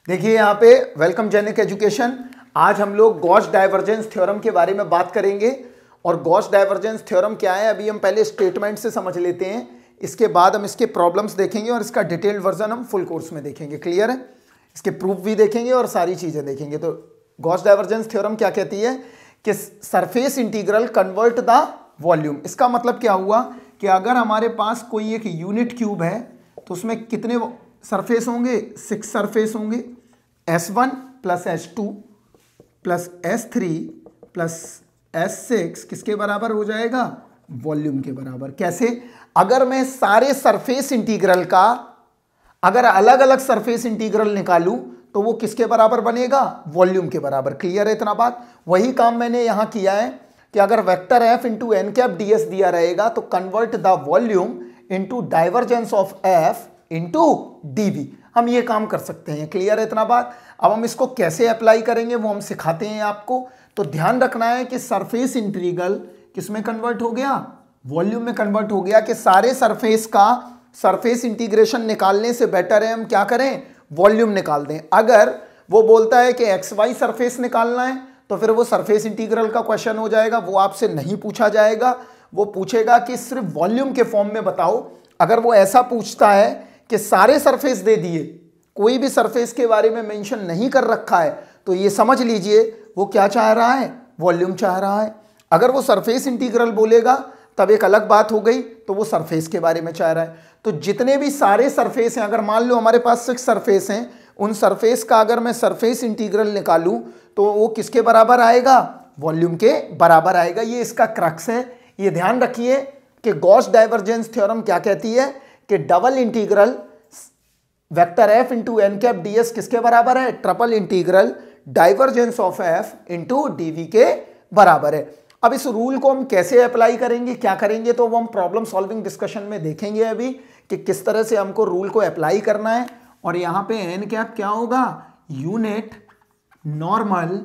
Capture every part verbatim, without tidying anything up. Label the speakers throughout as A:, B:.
A: देखिए यहाँ पे वेलकम जेनिक एजुकेशन। आज हम लोग गॉस डाइवर्जेंस थ्योरम के बारे में बात करेंगे। और गॉस डाइवर्जेंस थ्योरम क्या है, अभी हम पहले स्टेटमेंट से समझ लेते हैं, इसके बाद हम इसके प्रॉब्लम्स देखेंगे और इसका डिटेल्ड वर्जन हम फुल कोर्स में देखेंगे। क्लियर है? इसके प्रूफ भी देखेंगे और सारी चीज़ें देखेंगे। तो गॉस डाइवर्जेंस थ्योरम क्या कहती है कि surface integral convert the volume. इसका मतलब क्या हुआ कि अगर हमारे पास कोई एक यूनिट क्यूब है तो उसमें कितने सरफेस होंगे? सिक्स सरफेस होंगे। S one plus S two plus S three plus S six किसके बराबर हो जाएगा? वॉल्यूम के बराबर। कैसे? अगर मैं सारे सरफेस इंटीग्रल का अगर अलग अलग सरफेस इंटीग्रल निकालूं तो वो किसके बराबर बनेगा? वॉल्यूम के बराबर। क्लियर है इतना बात? वही काम मैंने यहां किया है कि अगर vector F into N cap D S दिया रहेगा तो convert the volume into divergence of F into D V. हम ये काम कर सकते हैं। क्लियर है इतना बात? अब हम इसको कैसे अप्लाई करेंगे वो हम सिखाते हैं आपको। तो ध्यान रखना है कि सरफेस इंटीग्रल किस में कन्वर्ट हो गया? वॉल्यूम में कन्वर्ट हो गया। कि सारे सरफेस का सरफेस इंटीग्रेशन निकालने से बेटर है हम क्या करें? वॉल्यूम निकाल दें। अगर वो बोलता है कि एक्स वाई सरफेस निकालना है तो फिर वो सरफेस इंटीग्रल का क्वेश्चन हो जाएगा, वो आपसे नहीं पूछा जाएगा। वो पूछेगा कि सिर्फ वॉल्यूम के फॉर्म में बताओ। अगर वो ऐसा पूछता है कि सारे सरफेस दे दिए, कोई भी सरफेस के बारे में मेंशन नहीं कर रखा है, तो ये समझ लीजिए वो क्या चाह रहा है? वॉल्यूम चाह रहा है। अगर वो सरफेस इंटीग्रल बोलेगा तब एक अलग बात हो गई, तो वो सरफेस के बारे में चाह रहा है। तो जितने भी सारे सरफेस हैं, अगर मान लो हमारे पास सिक्स सरफेस हैं, उन सरफेस का अगर मैं सरफेस इंटीग्रल निकालूं तो वो किसके बराबर आएगा? वॉल्यूम के बराबर आएगा। ये इसका क्रक्स है। ये ध्यान रखिए कि गॉस डाइवर्जेंस थ्योरम क्या कहती है कि double integral vector F into N cap D S किसके बराबर है? Triple integral divergence of F into D V के बराबर है। अब इस रूल को हम कैसे अप्लाई करेंगे, क्या करेंगे, तो वो हम प्रॉब्लम सॉल्विंग डिस्कशन में देखेंगे अभी कि किस तरह से हमको रूल को अप्लाई करना है। और यहां पे एन कैप क्या होगा? यूनिट नॉर्मल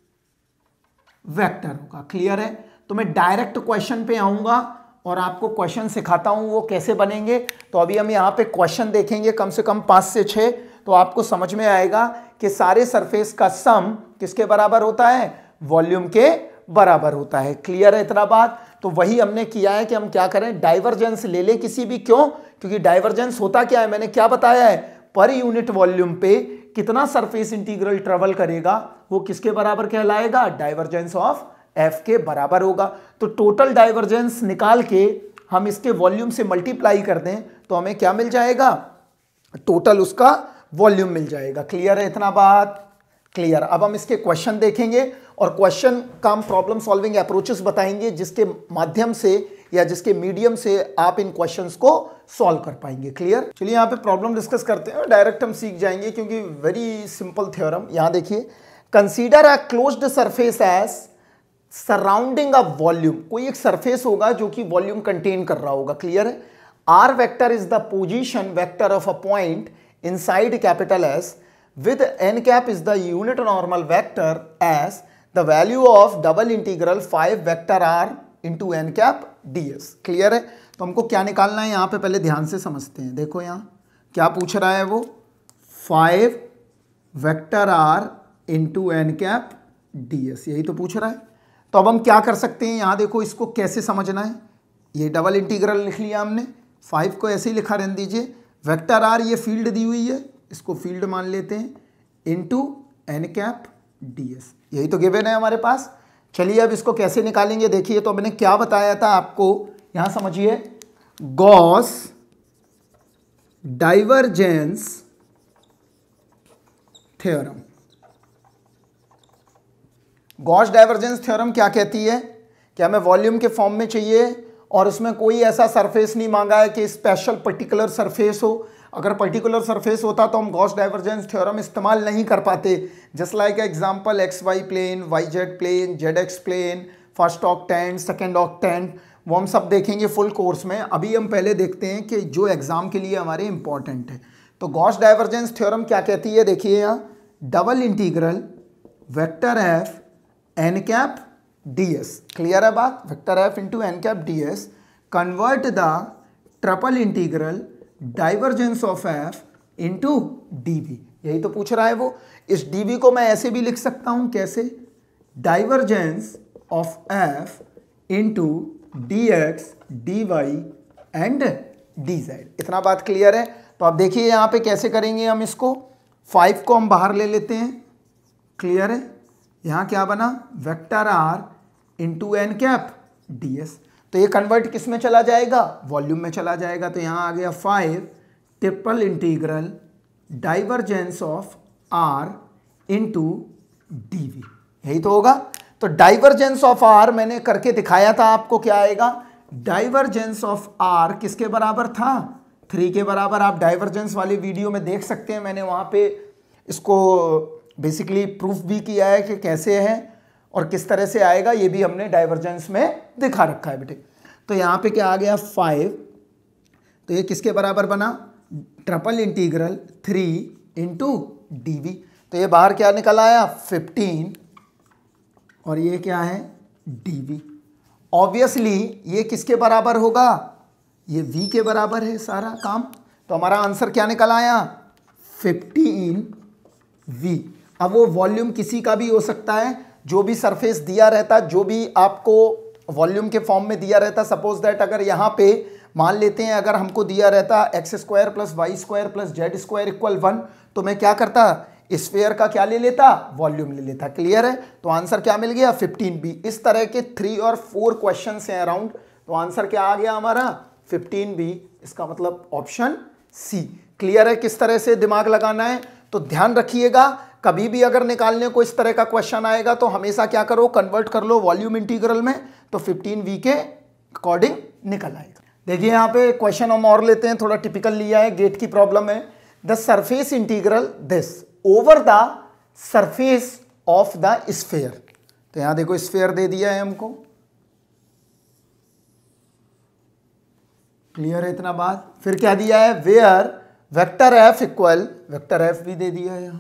A: वेक्टर होगा। क्लियर है? तो मैं डायरेक्ट क्वेश्चन पे आऊंगा और आपको क्वेश्चन सिखाता हूं वो कैसे बनेंगे। तो अभी हम यहाँ पे क्वेश्चन देखेंगे कम से कम पाँच से छः, तो आपको समझ में आएगा कि सारे सरफेस का सम किसके बराबर होता है? वॉल्यूम के बराबर होता है। क्लियर है इतना बात? तो वही हमने किया है कि हम क्या करें, डाइवर्जेंस ले लें किसी भी। क्यों? क्योंकि डाइवर्जेंस होता क्या है, मैंने क्या बताया है, पर यूनिट वॉल्यूम पे कितना सरफेस इंटीग्रल ट्रेवल करेगा वो किसके बराबर कहलाएगा? डाइवर्जेंस ऑफ एफ के बराबर होगा। तो टोटल डाइवर्जेंस निकाल के हम इसके वॉल्यूम से मल्टीप्लाई कर दें तो हमें क्या मिल जाएगा? टोटल उसका वॉल्यूम मिल जाएगा। क्लियर है इतना बात? क्लियर। अब हम इसके क्वेश्चन देखेंगे और क्वेश्चन का हम प्रॉब्लम सॉल्विंग अप्रोचेस बताएंगे जिसके माध्यम से या जिसके मीडियम से आप इन क्वेश्चंस को सॉल्व कर पाएंगे। क्लियर? चलिए यहाँ पे प्रॉब्लम डिस्कस करते हैं और डायरेक्ट हम सीख जाएंगे क्योंकि वेरी सिंपल थ्योरम। यहाँ देखिए, consider a closed surface as surrounding a volume. कोई एक सरफेस होगा जो कि वॉल्यूम कंटेन कर रहा होगा। क्लियर है? R vector is the position vector of a point inside capital S with n cap is the unit normal vector as the value of double integral five vector r into n cap ds। Clear है? तो हमको क्या निकालना है यहाँ पे पहले ध्यान से समझते हैं। देखो यहाँ क्या पूछ रहा है वो, five vector r into N cap D S, यही तो पूछ रहा है। तो अब हम क्या कर सकते हैं, यहाँ देखो इसको कैसे समझना है। ये डबल इंटीग्रल लिख लिया हमने, फाइव को ऐसे ही लिखा रहने दीजिए। वेक्टर आर ये फील्ड दी हुई है, इसको फील्ड मान लेते हैं, into N cap D S, यही तो गिवन है हमारे पास। चलिए अब इसको कैसे निकालेंगे देखिए। तो मैंने क्या बताया था आपको, यहां समझिए, Gauss divergence theorem. Gauss divergence theorem क्या कहती है कि हमें वॉल्यूम के फॉर्म में चाहिए और उसमें कोई ऐसा सरफेस नहीं मांगा है कि स्पेशल पर्टिकुलर सरफेस हो। अगर पर्टिकुलर सरफेस होता तो हम गॉस डाइवर्जेंस थ्योरम इस्तेमाल नहीं कर पाते। Just like example X Y plane, Y Z plane, Z X plane, first octant, second octant, वो हम सब देखेंगे फुल कोर्स में। अभी हम पहले देखते हैं कि जो एग्जाम के लिए हमारे इंपॉर्टेंट है। तो गॉस डाइवर्जेंस थ्योरम क्या कहती है, देखिए यहाँ, double integral vector F N cap D S. Clear है बात? Vector F into N cap D S convert the triple integral divergence of F into D V. यही तो पूछ रहा है वो। इस डीवी को मैं ऐसे भी लिख सकता हूं, कैसे, divergence of F into D X D Y and D Z. इतना बात क्लियर है। तो आप देखिए यहाँ पे कैसे करेंगे हम इसको, फाइव को हम बाहर ले लेते हैं, क्लियर है। यहाँ क्या बना, vector R into N cap D S. तो ये कन्वर्ट किस में चला जाएगा, वॉल्यूम में चला जाएगा। तो यहाँ आ गया five triple integral divergence of R into D V, यही तो होगा। तो डाइवर्जेंस ऑफ आर मैंने करके दिखाया था आपको, क्या आएगा, डाइवर्जेंस ऑफ आर किसके बराबर था, थ्री के बराबर। आप डाइवर्जेंस वाली वीडियो में देख सकते हैं, मैंने वहाँ पे इसको बेसिकली प्रूफ भी किया है कि कैसे है और किस तरह से आएगा, ये भी हमने डाइवर्जेंस में दिखा रखा है बेटे। तो यहाँ पे क्या आ गया, फाइव, तो ये किसके बराबर बना, triple integral three into D V. तो ये बाहर क्या निकल आया, फिफ्टीन, और ये क्या है, डी वी। ऑब्वियसली ये किसके बराबर होगा, ये v के बराबर है सारा काम। तो हमारा आंसर क्या निकल आया, फिफ्टीन वी। अब वो वॉल्यूम किसी का भी हो सकता है, जो भी सरफेस दिया रहता, जो भी आपको वॉल्यूम के फॉर्म में दिया रहता। सपोज दैट अगर यहाँ पे मान लेते हैं, अगर हमको दिया रहता X square plus Y square plus Z square equal one, तो मैं क्या करता, स्फीयर का क्या ले लेता, वॉल्यूम ले लेता। क्लियर है। तो आंसर क्या मिल गया, फिफ्टीन बी। इस तरह के थ्री और फोर क्वेश्चन हैं अराउंड। तो आंसर क्या आ गया हमारा, फिफ्टीन बी। इसका मतलब ऑप्शन सी। क्लियर है किस तरह से दिमाग लगाना है। तो ध्यान रखिएगा, कभी भी अगर निकालने को इस तरह का क्वेश्चन आएगा तो हमेशा क्या करो, कन्वर्ट कर लो वॉल्यूम इंटीग्रल में, तो फिफ्टीन वी के अकॉर्डिंग निकल आएगा। देखिए यहाँ पे क्वेश्चन हम और लेते हैं, थोड़ा टिपिकल लिया है, गेट की प्रॉब्लम है। The surface integral this over the surface of the sphere. तो यहां देखो स्फीयर दे दिया है हमको, क्लियर है इतना बात। फिर क्या दिया है, where vector F equal, vector F भी दे दिया है यहां,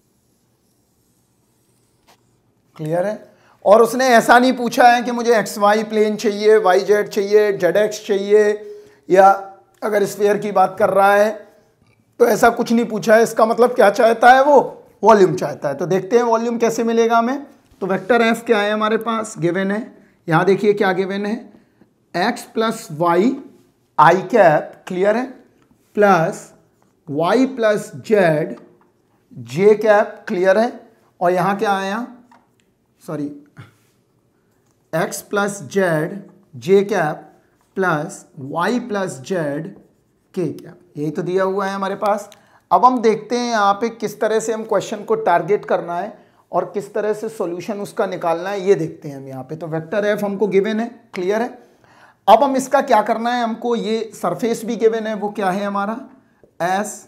A: क्लियर है। और उसने ऐसा नहीं पूछा है कि मुझे एक्स वाई प्लेन चाहिए, वाई जेड चाहिए, जेड एक्स चाहिए, या अगर स्फीयर की बात कर रहा है तो ऐसा कुछ नहीं पूछा है। इसका मतलब क्या चाहता है वो, वॉल्यूम चाहता है। तो देखते हैं वॉल्यूम कैसे मिलेगा हमें। तो वेक्टर एफ क्या है हमारे पास, गिवन है। यहाँ देखिए क्या गिवन है, X plus Y I cap, clear है, plus Y plus Z J cap, clear है। और यहाँ क्या आया, sorry, X plus Z J cap plus Y plus Z K cap, यही तो दिया हुआ है हमारे पास। अब हम देखते हैं यहाँ पे किस तरह से हम क्वेश्चन को टारगेट करना है और किस तरह से सॉल्यूशन उसका निकालना है, ये देखते हैं हम यहाँ पे। तो वेक्टर एफ हमको गिवन है, क्लियर है। अब हम इसका क्या करना है, हमको ये सरफेस भी गिवन है, वो क्या है हमारा, एस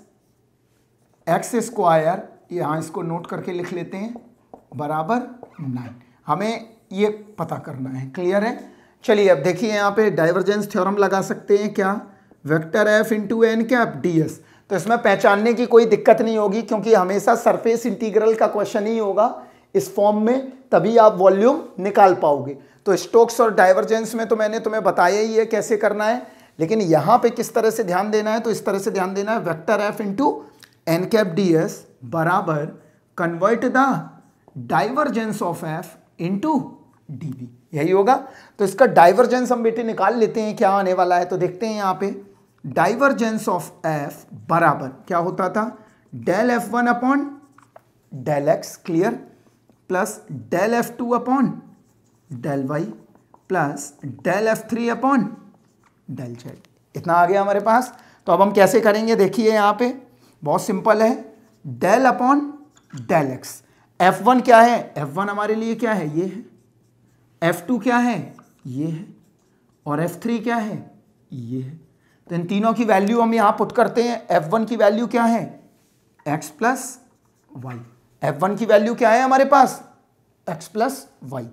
A: एक्स स्क्वायर, यहाँ इसको नोट करके लिख लेते हैं, बराबर नाइन। हमें ये पता करना है, क्लियर है। चलिए अब देखिए यहाँ पे डाइवर्जेंस थ्योरम लगा सकते हैं, क्या, vector F into N cap D S. तो इसमें पहचानने की कोई दिक्कत नहीं होगी, क्योंकि हमेशा सरफेस इंटीग्रल का क्वेश्चन ही होगा इस फॉर्म में, तभी आप वॉल्यूम निकाल पाओगे। तो स्टोक्स और डाइवर्जेंस में तो मैंने तुम्हें बताया ही है कैसे करना है, लेकिन यहाँ पे किस तरह से ध्यान देना है, तो इस तरह से ध्यान देना है, vector F into N cap D S बराबर convert the divergence of F into D V, यही होगा। तो इसका डाइवर्जेंस हम बेटे निकाल लेते हैं, क्या आने वाला है। तो देखते हैं यहाँ पे, डाइवर्जेंस ऑफ एफ बराबर क्या होता था, del F one upon del X, clear, plus del F two upon del Y plus del F three upon del Z. इतना आ गया हमारे पास। तो अब हम कैसे करेंगे, देखिए यहाँ पे बहुत सिंपल है, del upon del X. F one क्या है, एफ वन हमारे लिए क्या है, ये है, एफ टू क्या है, ये है, और एफ थ्री क्या है, ये है। तो इन तीनों की वैल्यू हम यहाँ पुट करते हैं। एफ वन की वैल्यू क्या है, X plus Y. F one की वैल्यू क्या है हमारे पास, X plus Y,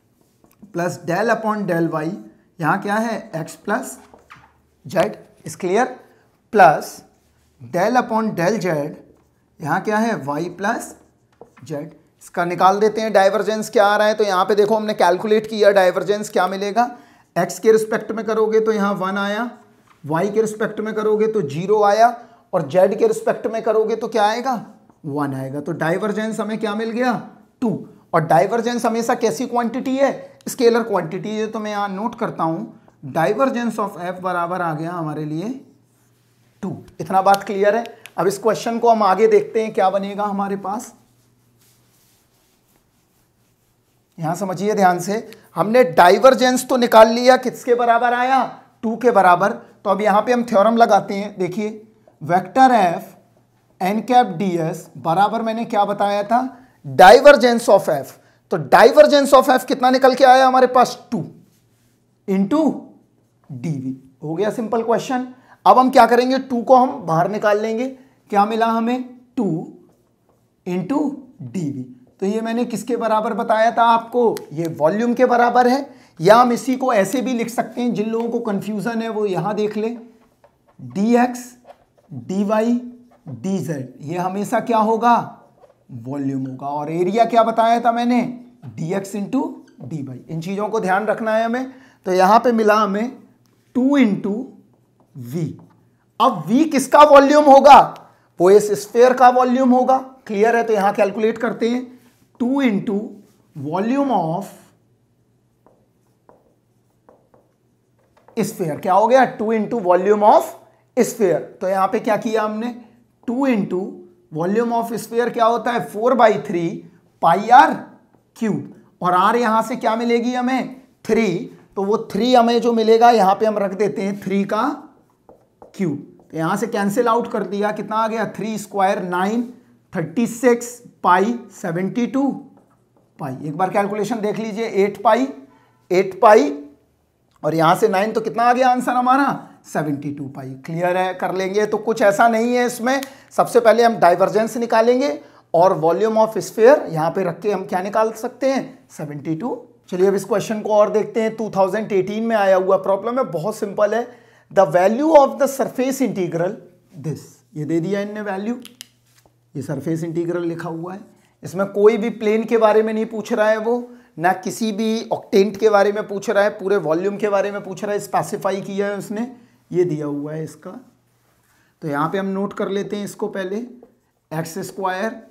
A: plus del upon del Y, यहाँ क्या है, एक्स प्लस जेड, इस clear, plus del upon del Z, यहाँ क्या है, वाई प्लस जेड। इसका निकाल देते हैं डाइवर्जेंस क्या आ रहा है। तो यहाँ पे देखो हमने कैलकुलेट किया, डाइवर्जेंस क्या मिलेगा, एक्स के रिस्पेक्ट में करोगे तो यहाँ वन आया, वाई के रिस्पेक्ट में करोगे तो जीरो आया, और जेड के रिस्पेक्ट में करोगे तो क्या आएगा, वन आएगा। तो डाइवर्जेंस हमें क्या मिल गया, टू। और डाइवर्जेंस हमेशा कैसी क्वांटिटी है, स्केलर क्वांटिटी है। तो मैं यहाँ नोट करता हूँ डाइवर्जेंस ऑफ एफ बराबर आ गया हमारे लिए टू। इतना बात क्लियर है। अब इस क्वेश्चन को हम आगे देखते हैं क्या बनेगा हमारे पास। यहां समझिए ध्यान से, हमने डाइवर्जेंस तो निकाल लिया, किसके बराबर आया, टू के बराबर। तो अब यहां पे हम थ्योरम लगाते हैं। देखिए vector F N cap D S बराबर मैंने क्या बताया था, डाइवर्जेंस ऑफ एफ। तो डाइवर्जेंस ऑफ एफ कितना निकल के आया हमारे पास, टू इंटू डीवी। हो गया सिंपल क्वेश्चन। अब हम क्या करेंगे, टू को हम बाहर निकाल लेंगे। क्या मिला हमें, टू इंटू डीवी। तो ये मैंने किसके बराबर बताया था आपको, ये वॉल्यूम के बराबर है। या हम इसी को ऐसे भी लिख सकते हैं, जिन लोगों को कंफ्यूजन है वो यहां देख ले, D X D Y D Z, ये हमेशा क्या होगा, वॉल्यूम होगा। और एरिया क्या बताया था मैंने, D X into D Y. इन चीजों को ध्यान रखना है हमें। तो यहां पे मिला हमें टू इंटू वी। अब वी किसका वॉल्यूम होगा, वो इस स्फीयर का वॉल्यूम होगा। क्लियर है। तो यहां कैलकुलेट करते हैं, two into volume of sphere. क्या हो गया, two into volume of sphere. तो यहां पे क्या किया हमने, two into volume of sphere क्या होता है, four by three pi R cube. और आर यहां से क्या मिलेगी हमें, थ्री। तो वो थ्री हमें जो मिलेगा यहां पे हम रख देते हैं थ्री का क्यूब। तो यहां से कैंसिल आउट कर दिया, कितना आ गया, three square nine, thirty six pi seventy two pi. एक बार कैलकुलेशन देख लीजिए, एट पाई एट पाई और यहां से नाइन, तो कितना आ गया आंसर हमारा, सेवेंटी टू पाई। क्लियर है, कर लेंगे। तो कुछ ऐसा नहीं है इसमें। सबसे पहले हम डाइवर्जेंस निकालेंगे और वॉल्यूम ऑफ स्फीयर यहां पे रख के हम क्या निकाल सकते हैं, सेवेंटी टू। चलिए अब इस क्वेश्चन को और देखते हैं। टू थाउजेंड एटीन में आया हुआ प्रॉब्लम है, बहुत सिंपल है। The value of the surface integral this, ये दे दिया इनने वैल्यू, ये सरफेस इंटीग्रल लिखा हुआ है। इसमें कोई भी प्लेन के बारे में नहीं पूछ रहा है वो, ना किसी भी ऑक्टेंट के बारे में पूछ रहा है, पूरे वॉल्यूम के बारे में पूछ रहा है, स्पेसिफाई किया है उसने, ये दिया हुआ है इसका। तो यहाँ पे हम नोट कर लेते हैं इसको पहले, X square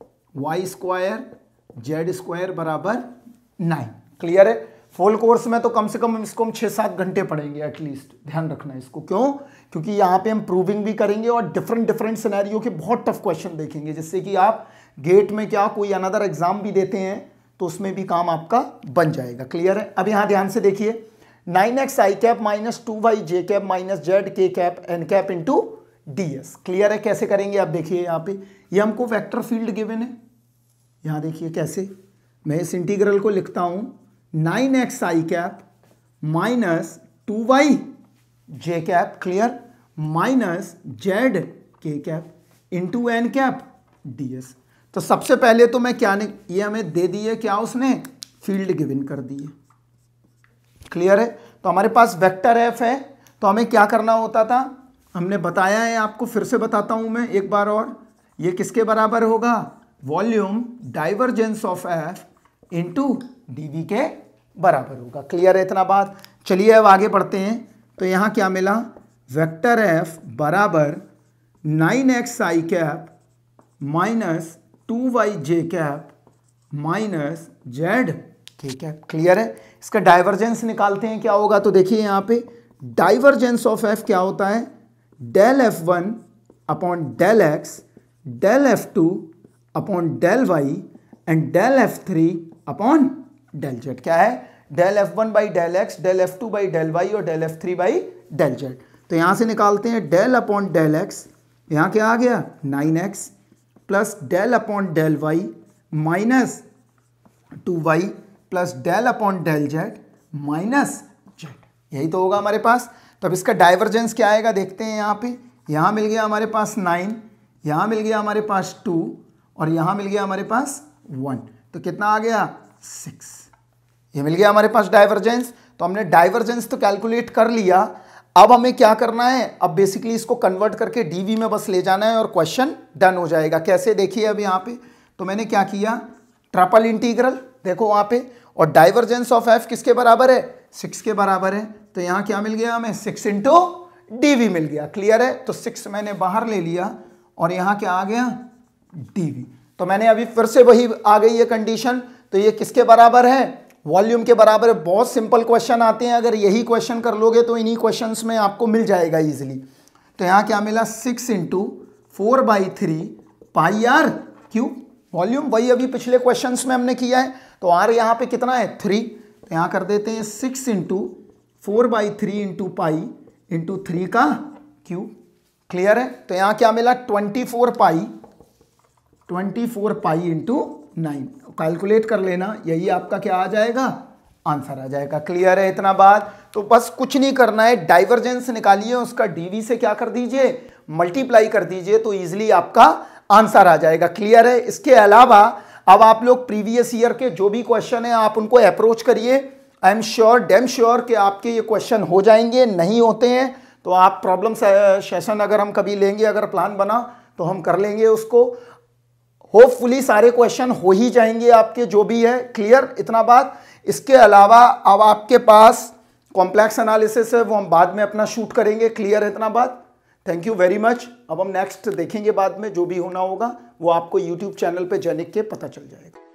A: Y square Z square बराबर नाइन। क्लियर है। फुल कोर्स में तो कम से कम इसको हम छः सात घंटे पढ़ेंगे एटलीस्ट, ध्यान रखना है इसको। क्यों, क्योंकि यहाँ पे हम प्रूविंग भी करेंगे और डिफरेंट डिफरेंट सिनेरियो के बहुत टफ क्वेश्चन देखेंगे, जिससे कि आप गेट में क्या कोई अनदर एग्जाम भी देते हैं तो उसमें भी काम आपका बन जाएगा। क्लियर है। अब यहाँ ध्यान से देखिए, nine X I cap minus two Y J cap minus Z K cap N cap into D S. Clear है। कैसे करेंगे आप देखिए, यहाँ पे ये हमको वेक्टर फील्ड गिवन है। यहाँ देखिए कैसे, मैं इस इंटीग्रल को लिखता हूँ, nine X I cap minus two Y J cap, clear, minus Z K cap into N cap D S. तो सबसे पहले तो मैं क्या, ये हमें दे दी है क्या, उसने फील्ड गिवन कर दी है। क्लियर है। तो हमारे पास वेक्टर एफ है, तो हमें क्या करना होता था, हमने बताया है आपको, फिर से बताता हूं मैं एक बार और। ये किसके बराबर होगा, volume divergence of F into DV के बराबर होगा। क्लियर है इतना बात। चलिए अब आगे बढ़ते हैं। तो यहाँ क्या मिला, वेक्टर एफ बराबर nine X I cap minus two Y J cap minus Z K cap. Clear है। इसका डाइवर्जेंस निकालते हैं, क्या होगा। तो देखिए यहाँ पे डाइवर्जेंस ऑफ एफ क्या होता है, del F one upon del X del F two upon del Y and del F three upon del Z. क्या है, del F one by del X, del F two by del Y और del F three by del Z. तो यहाँ से निकालते हैं del upon del x, यहाँ क्या आ गया, nine X plus del upon del Y minus two Y plus del upon del Z minus Z. यही तो होगा हमारे पास। तो अब इसका डाइवर्जेंस क्या आएगा देखते हैं। यहाँ पे यहाँ मिल गया हमारे पास नाइन, यहाँ मिल गया हमारे पास टू और यहाँ मिल गया हमारे पास वन। तो कितना आ गया, सिक्स। ये मिल गया हमारे पास डाइवर्जेंस। तो हमने डाइवर्जेंस तो कैलकुलेट कर लिया। अब हमें क्या करना है, अब बेसिकली इसको कन्वर्ट करके डीवी में बस ले जाना है और क्वेश्चन डन हो जाएगा। कैसे देखिए अब यहाँ पे, तो मैंने क्या किया, ट्रिपल इंटीग्रल देखो वहाँ पे, और डाइवर्जेंस ऑफ एफ किसके बराबर है, सिक्स के बराबर है। तो यहाँ क्या मिल गया हमें, सिक्स इंटू डीवी मिल गया। क्लियर है। तो सिक्स मैंने बाहर ले लिया और यहाँ क्या आ गया, डीवी। तो मैंने अभी फिर से वही आ गई है कंडीशन, तो ये किसके बराबर है, वॉल्यूम के बराबर है। बहुत सिंपल क्वेश्चन आते हैं, अगर यही क्वेश्चन कर लोगे तो इन्हीं क्वेश्चंस में आपको मिल जाएगा इजीली। तो यहाँ क्या मिला, six into four by three pi R cube, volume वही अभी पिछले क्वेश्चंस में हमने किया है। तो आर यहाँ पे कितना है, थ्री, तो यहाँ कर देते हैं six into four by three into pi into three का क्यूब। क्लियर है। तो यहाँ क्या मिला, twenty four pi twenty four pi into nine, calculate कर लेना, यही आपका क्या आ जाएगा, आंसर आ जाएगा। क्लियर है इतना बात। तो बस कुछ नहीं करना है, डाइवर्जेंस निकालिए, उसका डीवी से क्या कर दीजिए, मल्टीप्लाई कर दीजिए, तो इजीली आपका आंसर आ जाएगा। क्लियर है। इसके अलावा अब आप लोग प्रीवियस ईयर के जो भी क्वेश्चन है आप उनको अप्रोच करिए। I am sure, damn sure कि आपके ये क्वेश्चन हो जाएंगे। नहीं होते हैं तो आप प्रॉब्लम सेशन अगर हम कभी लेंगे, अगर प्लान बना तो हम कर लेंगे उसको। होपफुली सारे क्वेश्चन हो ही जाएंगे आपके जो भी है। क्लियर इतना बात। इसके अलावा अब आपके पास कॉम्प्लेक्स एनालिसिस है, वो हम बाद में अपना शूट करेंगे। क्लियर इतना बात। Thank you very much. अब हम नेक्स्ट देखेंगे बाद में, जो भी होना होगा वो आपको यूट्यूब चैनल पे जैनिक के पता चल जाएगा।